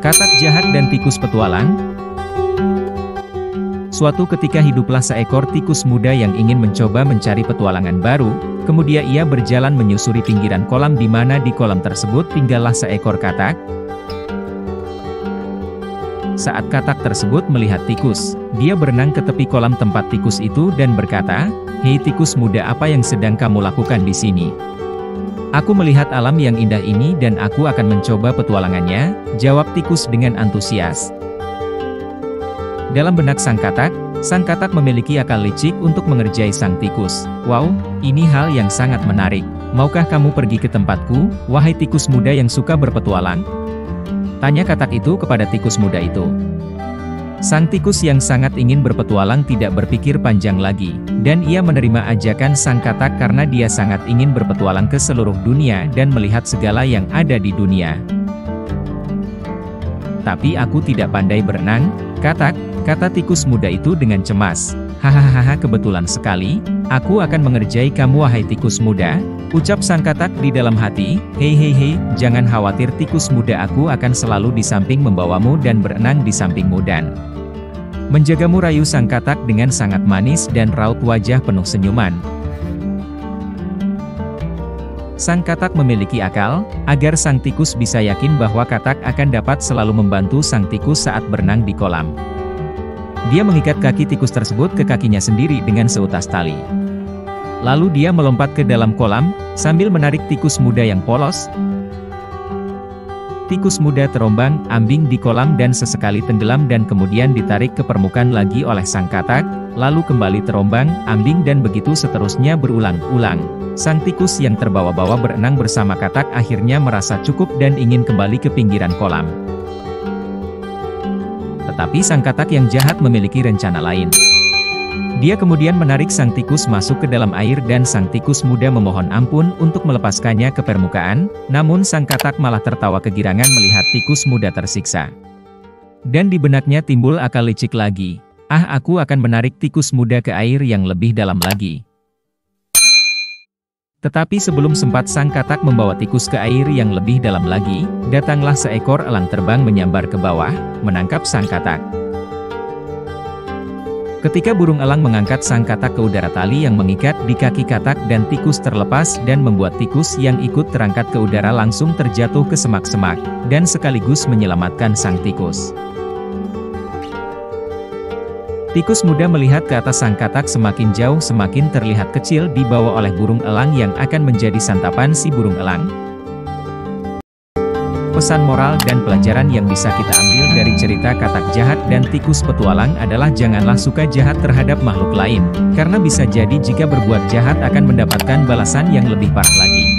Katak jahat dan tikus petualang. Suatu ketika hiduplah seekor tikus muda yang ingin mencoba mencari petualangan baru. Kemudian ia berjalan menyusuri pinggiran kolam di mana di kolam tersebut tinggallah seekor katak. Saat katak tersebut melihat tikus, dia berenang ke tepi kolam tempat tikus itu dan berkata, "Hei tikus muda, apa yang sedang kamu lakukan di sini?" "Aku melihat alam yang indah ini dan aku akan mencoba petualangannya," jawab tikus dengan antusias. Dalam benak sang katak memiliki akal licik untuk mengerjai sang tikus. "Wow, ini hal yang sangat menarik. Maukah kamu pergi ke tempatku, wahai tikus muda yang suka berpetualang?" tanya katak itu kepada tikus muda itu. Sang tikus yang sangat ingin berpetualang tidak berpikir panjang lagi, dan ia menerima ajakan sang katak karena dia sangat ingin berpetualang ke seluruh dunia dan melihat segala yang ada di dunia. "Tapi aku tidak pandai berenang, katak," kata tikus muda itu dengan cemas. "Hahaha, kebetulan sekali, aku akan mengerjai kamu wahai tikus muda," ucap sang katak di dalam hati. Hei, jangan khawatir tikus muda, aku akan selalu di samping membawamu dan berenang di sampingmu dan menjagamu, rayu sang katak dengan sangat manis dan raut wajah penuh senyuman. Sang katak memiliki akal, agar sang tikus bisa yakin bahwa katak akan dapat selalu membantu sang tikus saat berenang di kolam. Dia mengikat kaki tikus tersebut ke kakinya sendiri dengan seutas tali. Lalu dia melompat ke dalam kolam, sambil menarik tikus muda yang polos. Tikus muda terombang-ambing di kolam dan sesekali tenggelam dan kemudian ditarik ke permukaan lagi oleh sang katak, lalu kembali terombang-ambing dan begitu seterusnya berulang-ulang. Sang tikus yang terbawa-bawa berenang bersama katak akhirnya merasa cukup dan ingin kembali ke pinggiran kolam. Tetapi sang katak yang jahat memiliki rencana lain. Dia kemudian menarik sang tikus masuk ke dalam air dan sang tikus muda memohon ampun untuk melepaskannya ke permukaan, namun sang katak malah tertawa kegirangan melihat tikus muda tersiksa. Dan di benaknya timbul akal licik lagi. Aku akan menarik tikus muda ke air yang lebih dalam lagi." Tetapi sebelum sempat sang katak membawa tikus ke air yang lebih dalam lagi, datanglah seekor elang terbang menyambar ke bawah, menangkap sang katak. Ketika burung elang mengangkat sang katak ke udara, tali yang mengikat di kaki katak dan tikus terlepas dan membuat tikus yang ikut terangkat ke udara langsung terjatuh ke semak-semak, dan sekaligus menyelamatkan sang tikus. Tikus muda melihat ke atas sang katak semakin jauh semakin terlihat kecil dibawa oleh burung elang yang akan menjadi santapan si burung elang. Pesan moral dan pelajaran yang bisa kita ambil dari cerita katak jahat dan tikus petualang adalah janganlah suka jahat terhadap makhluk lain, karena bisa jadi jika berbuat jahat akan mendapatkan balasan yang lebih parah lagi.